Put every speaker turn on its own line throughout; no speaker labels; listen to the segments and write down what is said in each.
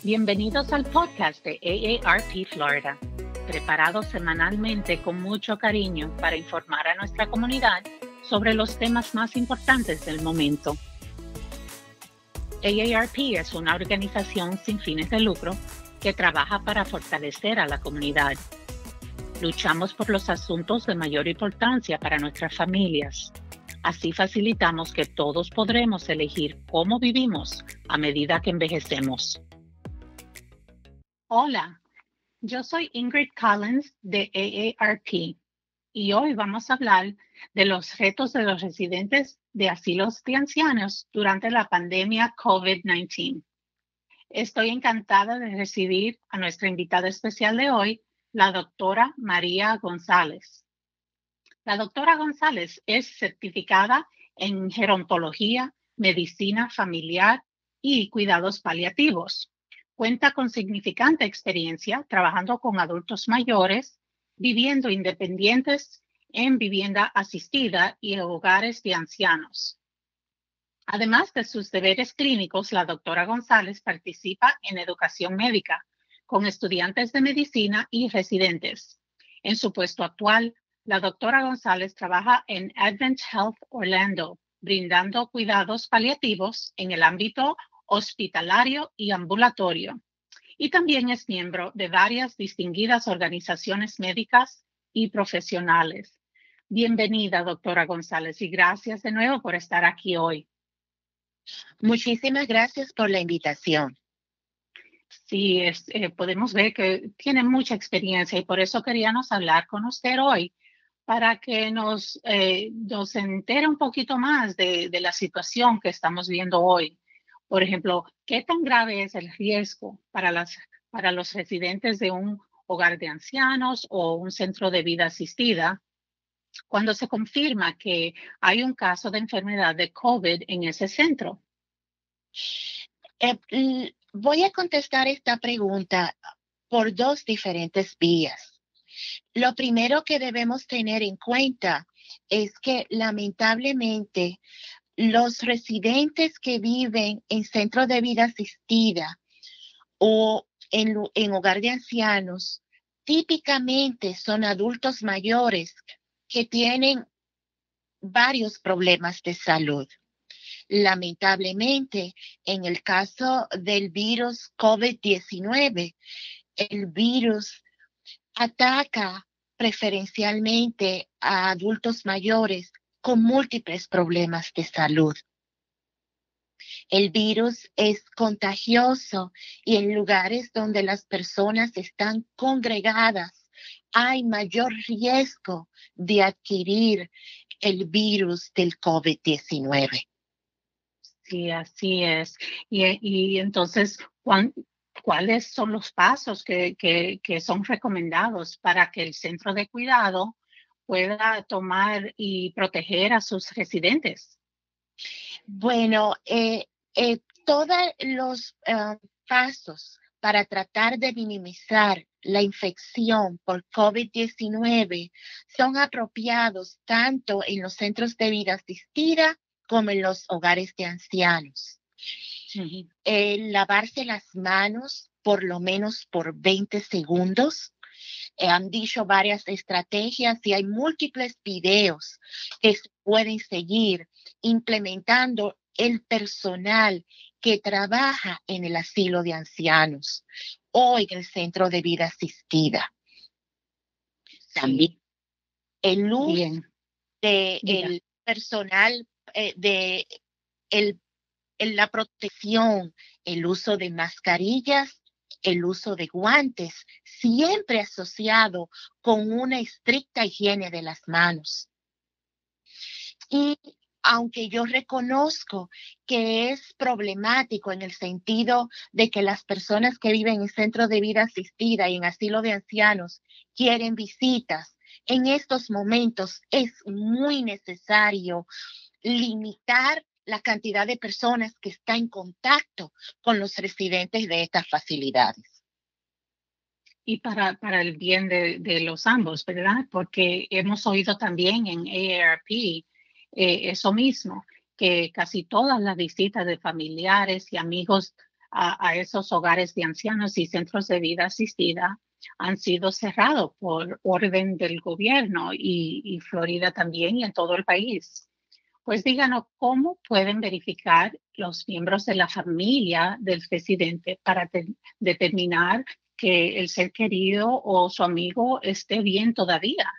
Bienvenidos al podcast de AARP Florida, preparados semanalmente con mucho cariño para informar a nuestra comunidad sobre los temas más importantes del momento. AARP es una organización sin fines de lucro que trabaja para fortalecer a la comunidad. Luchamos por los asuntos de mayor importancia para nuestras familias. Así facilitamos que todos podremos elegir cómo vivimos a medida que envejecemos. Hola, yo soy Ingrid Collins de AARP y hoy vamos a hablar de los retos de los residentes de asilos de ancianos durante la pandemia COVID-19. Estoy encantada de recibir a nuestra invitada especial de hoy, la doctora María González. La doctora González es certificada en gerontología, medicina familiar y cuidados paliativos. Cuenta con significante experiencia trabajando con adultos mayores, viviendo independientes en vivienda asistida y en hogares de ancianos. Además de sus deberes clínicos, la doctora González participa en educación médica con estudiantes de medicina y residentes. En su puesto actual, la doctora González trabaja en Advent Health Orlando, brindando cuidados paliativos en el ámbito hospitalario y ambulatorio. Y también es miembro de varias distinguidas organizaciones médicas y profesionales. Bienvenida, doctora González, y gracias de nuevo por estar aquí hoy.
Muchísimas gracias por la invitación.
Sí, podemos ver que tiene mucha experiencia y por eso queríamos hablar con usted hoy, para que nos entere un poquito más de la situación que estamos viendo hoy. Por ejemplo, ¿qué tan grave es el riesgo para los residentes de un hogar de ancianos o un centro de vida asistida cuando se confirma que hay un caso de enfermedad de COVID en ese centro?
Voy a contestar esta pregunta por dos diferentes vías. Lo primero que debemos tener en cuenta es que lamentablemente los residentes que viven en centros de vida asistida o en hogar de ancianos típicamente son adultos mayores que tienen varios problemas de salud. Lamentablemente, en el caso del virus COVID-19, el virus ataca preferencialmente a adultos mayores con múltiples problemas de salud. El virus es contagioso y en lugares donde las personas están congregadas hay mayor riesgo de adquirir el virus del COVID-19.
Sí, así es. Y entonces, ¿cuáles son los pasos que son recomendados para que el centro de cuidado pueda tomar y proteger a sus residentes?
Bueno, todos los pasos para tratar de minimizar la infección por COVID-19 son apropiados tanto en los centros de vida asistida como en los hogares de ancianos.
Uh-huh.
Lavarse las manos por lo menos por 20 segundos. Han dicho varias estrategias y hay múltiples videos que se pueden seguir implementando el personal que trabaja en el asilo de ancianos o en el centro de vida asistida. También
Sí.
el uso del personal la protección, el uso de mascarillas, el uso de guantes, siempre asociado con una estricta higiene de las manos. Y aunque yo reconozco que es problemático en el sentido de que las personas que viven en centros de vida asistida y en asilo de ancianos quieren visitas, en estos momentos es muy necesario limitar la cantidad de personas que está en contacto con los residentes de estas facilidades.
Y para el bien de los ambos, ¿verdad? Porque hemos oído también en AARP eso mismo, que casi todas las visitas de familiares y amigos a esos hogares de ancianos y centros de vida asistida han sido cerrados por orden del gobierno y Florida también y en todo el país. Pues díganos cómo pueden verificar los miembros de la familia del residente para determinar que el ser querido o su amigo esté bien todavía.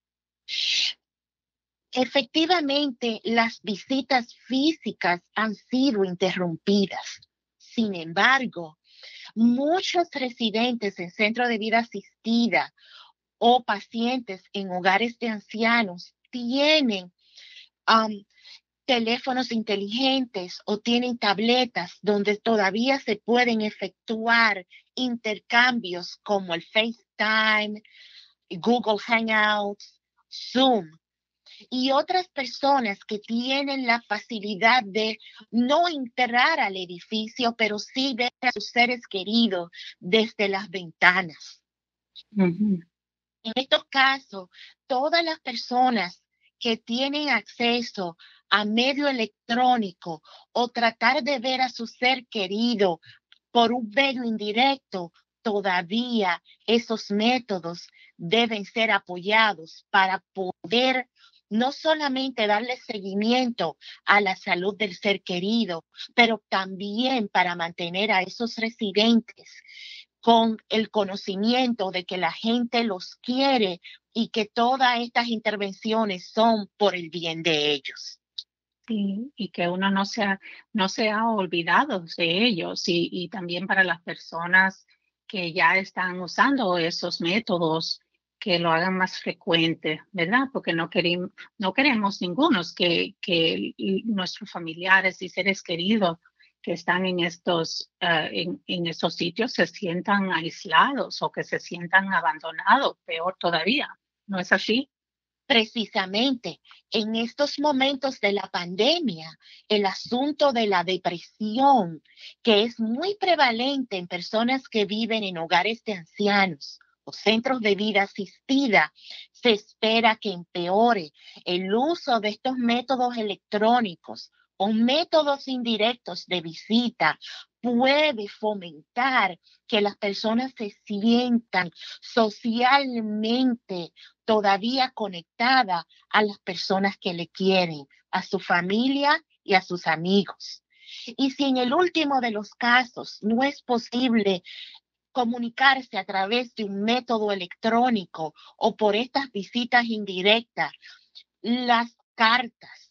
Efectivamente, las visitas físicas han sido interrumpidas. Sin embargo, muchos residentes en centros de vida asistida o pacientes en hogares de ancianos tienen um, teléfonos inteligentes o tienen tabletas donde todavía se pueden efectuar intercambios como el FaceTime, Google Hangouts, Zoom y otras personas que tienen la facilidad de no entrar al edificio, pero sí ver a sus seres queridos desde las ventanas.
Ujú.
En estos casos, todas las personas que tienen acceso a medio electrónico o tratar de ver a su ser querido por un medio indirecto, todavía esos métodos deben ser apoyados para poder no solamente darle seguimiento a la salud del ser querido, pero también para mantener a esos residentes con el conocimiento de que la gente los quiere y que todas estas intervenciones son por el bien de ellos.
Sí, y que uno no se ha olvidado de ellos y también para las personas que ya están usando esos métodos, que lo hagan más frecuente, ¿verdad? Porque no queremos ningunos que nuestros familiares y seres queridos que están en en estos sitios se sientan aislados o que se sientan abandonados, peor todavía. ¿No es así?
Precisamente en estos momentos de la pandemia, el asunto de la depresión, que es muy prevalente en personas que viven en hogares de ancianos o centros de vida asistida, se espera que empeore. El uso de estos métodos electrónicos o métodos indirectos de visita puede fomentar que las personas se sientan socialmente todavía conectada a las personas que le quieren, a su familia y a sus amigos. Y si en el último de los casos no es posible comunicarse a través de un método electrónico o por estas visitas indirectas, las cartas,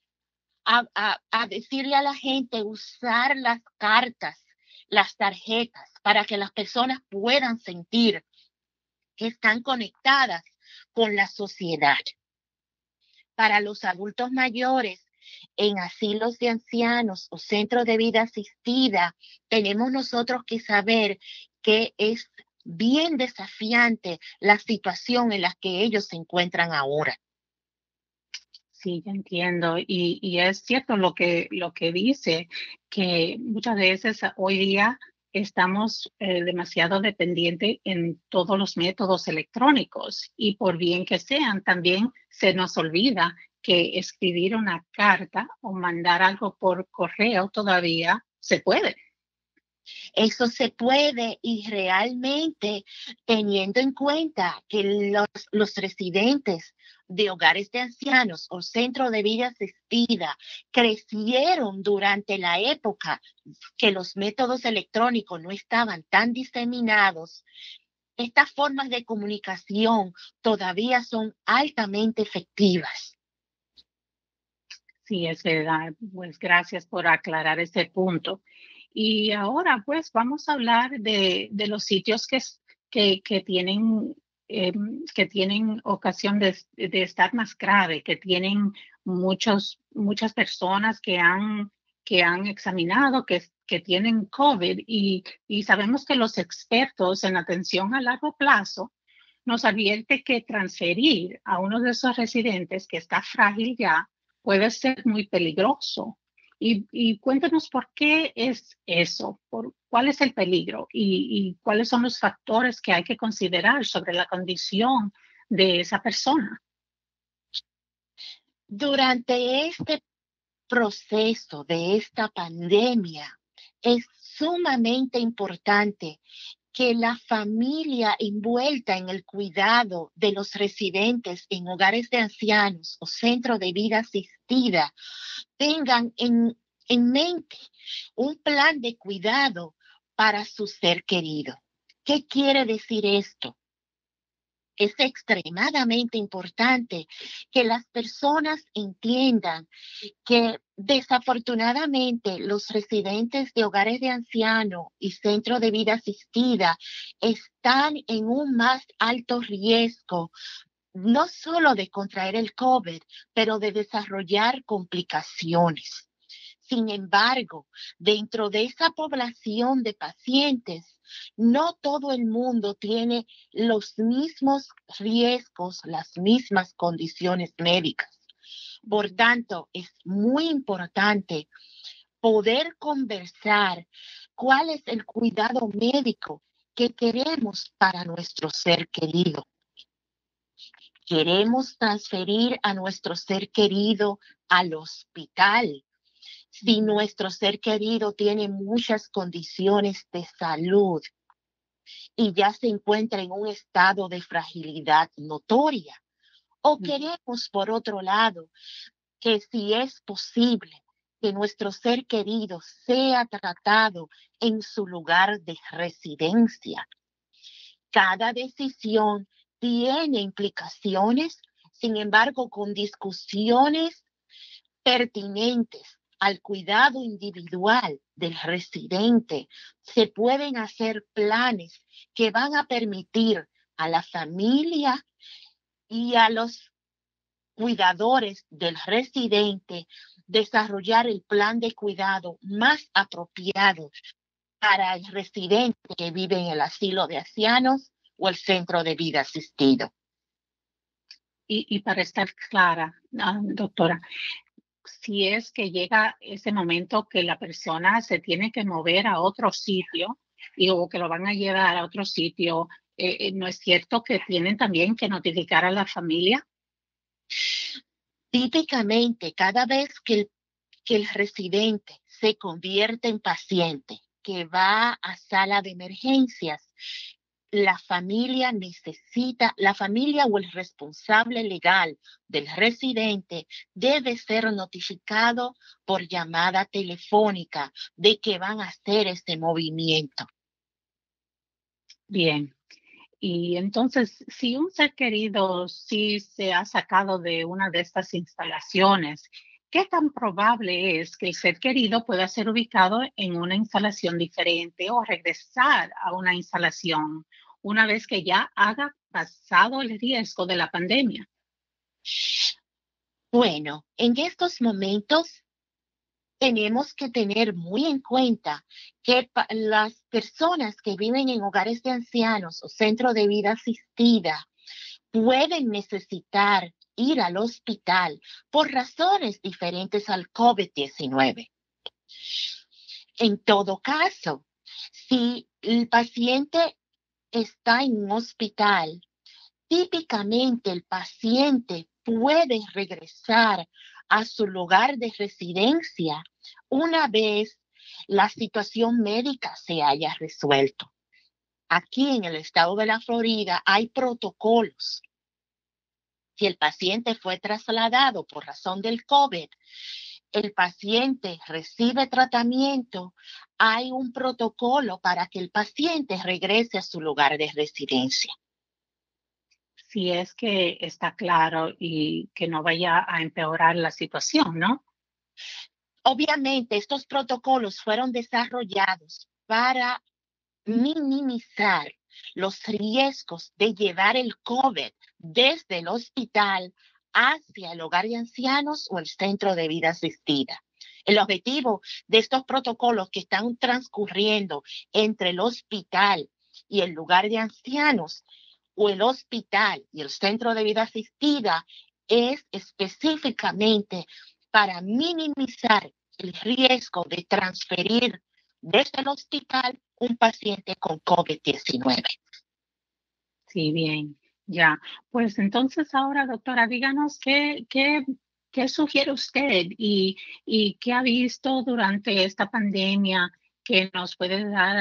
a decirle a la gente usar las cartas, las tarjetas, para que las personas puedan sentir que están conectadas con la sociedad. Para los adultos mayores en asilos de ancianos o centros de vida asistida, tenemos nosotros que saber que es bien desafiante la situación en la que ellos se encuentran ahora.
Sí, ya entiendo. Y es cierto lo que dice, que muchas veces hoy día estamos demasiado dependientes en todos los métodos electrónicos y por bien que sean, también se nos olvida que escribir una carta o mandar algo por correo todavía se puede.
Eso se puede y realmente teniendo en cuenta que los residentes de hogares de ancianos o centros de vida asistida crecieron durante la época que los métodos electrónicos no estaban tan diseminados, estas formas de comunicación todavía son altamente efectivas.
Sí, es verdad. Pues gracias por aclarar ese punto. Y ahora, pues, vamos a hablar de los sitios eh, que tienen ocasión de estar más grave, que tienen muchas personas que han examinado, que tienen COVID. Y sabemos que los expertos en atención a largo plazo nos advierte que transferir a uno de esos residentes que está frágil ya puede ser muy peligroso. Y cuéntanos por qué es eso, cuál es el peligro y cuáles son los factores que hay que considerar sobre la condición de esa persona.
Durante este proceso de esta pandemia, es sumamente importante que la familia envuelta en el cuidado de los residentes en hogares de ancianos o centro de vida asistida tengan en mente un plan de cuidado para su ser querido. ¿Qué quiere decir esto? Es extremadamente importante que las personas entiendan que desafortunadamente los residentes de hogares de ancianos y centros de vida asistida están en un más alto riesgo, no solo de contraer el COVID, pero de desarrollar complicaciones. Sin embargo, dentro de esa población de pacientes, no todo el mundo tiene los mismos riesgos, las mismas condiciones médicas. Por tanto, es muy importante poder conversar cuál es el cuidado médico que queremos para nuestro ser querido. Queremos transferir a nuestro ser querido al hospital. Si nuestro ser querido tiene muchas condiciones de salud y ya se encuentra en un estado de fragilidad notoria, o queremos, por otro lado, que si es posible que nuestro ser querido sea tratado en su lugar de residencia. Cada decisión tiene implicaciones, sin embargo, con discusiones pertinentes al cuidado individual del residente, se pueden hacer planes que van a permitir a la familia y a los cuidadores del residente desarrollar el plan de cuidado más apropiado para el residente que vive en el asilo de ancianos o el centro de vida asistido.
Y para estar clara, doctora, si es que llega ese momento que la persona se tiene que mover a otro sitio o que lo van a llevar a otro sitio, ¿no es cierto que tienen también que notificar a la familia?
Típicamente, cada vez que el residente se convierte en paciente que va a sala de emergencias, la familia o el responsable legal del residente debe ser notificado por llamada telefónica de que van a hacer este movimiento.
Bien. Y entonces, si un ser querido sí se ha sacado de una de estas instalaciones, ¿qué tan probable es que el ser querido pueda ser ubicado en una instalación diferente o regresar a una instalación una vez que ya haya pasado el riesgo de la pandemia?
Bueno, en estos momentos tenemos que tener muy en cuenta que las personas que viven en hogares de ancianos o centros de vida asistida pueden necesitar ir al hospital por razones diferentes al COVID-19. En todo caso, si el paciente está en un hospital, típicamente el paciente puede regresar a su lugar de residencia una vez la situación médica se haya resuelto. Aquí en el estado de la Florida hay protocolos. Si el paciente fue trasladado por razón del COVID, el paciente recibe tratamiento, hay un protocolo para que el paciente regrese a su lugar de residencia.
Si es que está claro y que no vaya a empeorar la situación, ¿no?
Obviamente, estos protocolos fueron desarrollados para minimizar los riesgos de llevar el COVID desde el hospital hacia el hogar de ancianos o el centro de vida asistida. El objetivo de estos protocolos que están transcurriendo entre el hospital y el lugar de ancianos o el hospital y el centro de vida asistida es específicamente para minimizar el riesgo de transferir desde el hospital un paciente con COVID-19.
Sí, bien, ya. Pues entonces ahora, doctora, díganos qué sugiere usted y qué ha visto durante esta pandemia que nos puede dar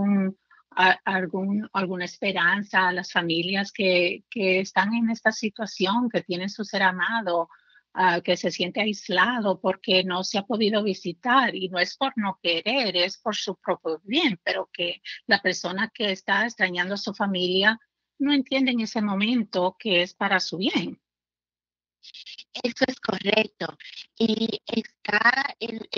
alguna esperanza a las familias que están en esta situación, que tienen su ser amado, que se siente aislado porque no se ha podido visitar, y no es por no querer, es por su propio bien, pero que la persona que está extrañando a su familia no entiende en ese momento que es para su bien.
Eso es correcto. Y está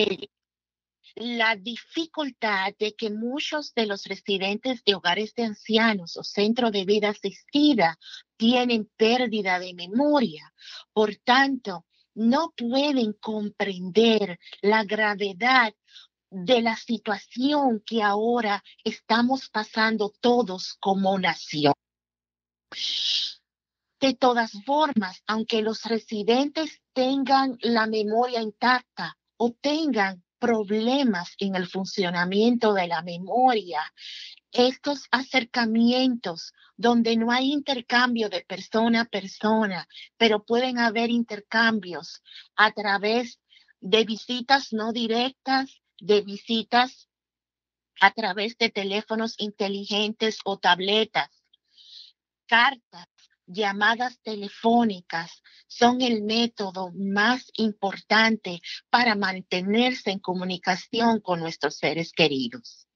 la dificultad de que muchos de los residentes de hogares de ancianos o centro de vida asistida tienen pérdida de memoria. Por tanto, no pueden comprender la gravedad de la situación que ahora estamos pasando todos como nación. De todas formas, aunque los residentes tengan la memoria intacta o tengan problemas en el funcionamiento de la memoria, estos acercamientos donde no hay intercambio de persona a persona, pero pueden haber intercambios a través de visitas no directas, de visitas a través de teléfonos inteligentes o tabletas, cartas, llamadas telefónicas, son el método más importante para mantenerse en comunicación con nuestros seres queridos.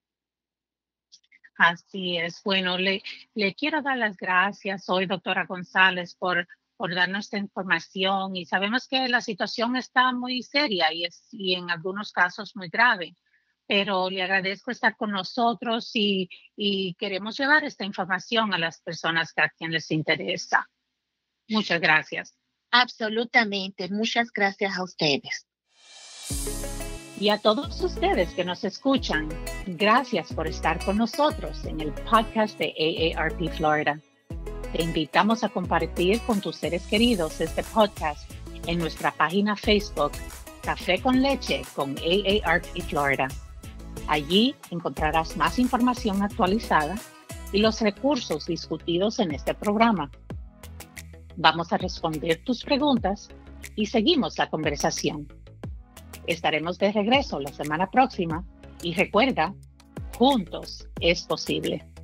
Así es. Bueno, le quiero dar las gracias hoy, doctora González, por darnos esta información, y sabemos que la situación está muy seria y en algunos casos muy grave, pero le agradezco estar con nosotros y queremos llevar esta información a las personas a quien les interesa. Muchas gracias.
Absolutamente. Muchas gracias a ustedes.
Y a todos ustedes que nos escuchan, gracias por estar con nosotros en el podcast de AARP Florida. Te invitamos a compartir con tus seres queridos este podcast en nuestra página Facebook, Café con Leche con AARP Florida. Allí encontrarás más información actualizada y los recursos discutidos en este programa. Vamos a responder tus preguntas y seguimos la conversación. Estaremos de regreso la semana próxima y recuerda, juntos es posible.